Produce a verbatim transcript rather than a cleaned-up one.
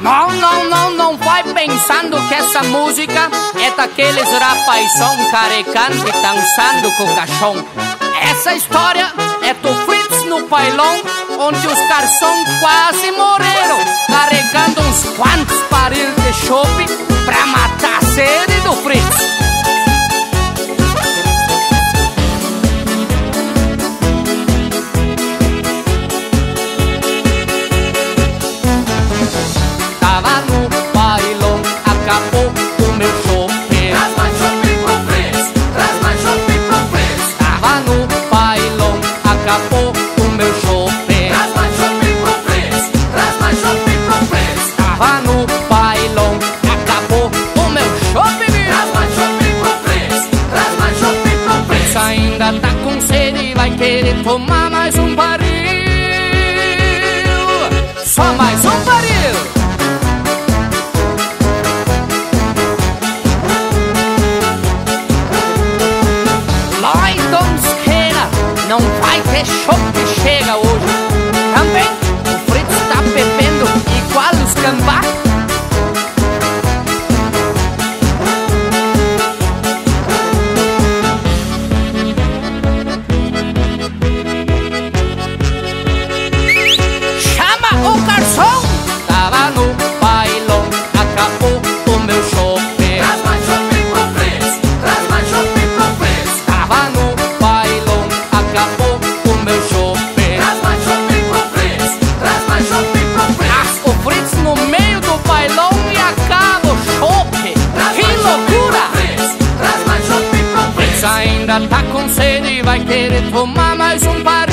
Não, não, não, não vai pensando que essa música é daqueles rapaizão carecando e dançando com o cachorro. Essa história é do Fritz no bailão, onde os garçons quase morreram, carregando uns quantos barris de chope pra matar a sede do Fritz. Tava no bailão, acabou o meu chope. Traz mais chope pro Fritz, traz mais chope pro Fritz. Tava no bailão, acabou o meu chope. Traz mais chope pro Fritz, traz mais chope pro Fritz. Tava no bailão, acabou o meu chope. Traz mais chope pro Fritz, traz mais chope pro Fritz. Ainda tá com sede e vai querer tomar mais um barril. Só mais um barril. Não vai ter chope, chega hoje. Também o Fritz tá bebendo igual os gambá. Chama o garçom. Tava no bailão, acabou o meu chope. Traz mais chope pro Fritz, traz mais chope pro Fritz. Tava no bailão, acabou o meu chope. Traz mais chope pro Fritz, traz mais chope pro Fritz. Ah, o Fritz no meio do bailão e acaba o chope. Que loucura! Fritz, traz mais chope pro Fritz. Ainda tá com sede e vai querer tomar mais um barril.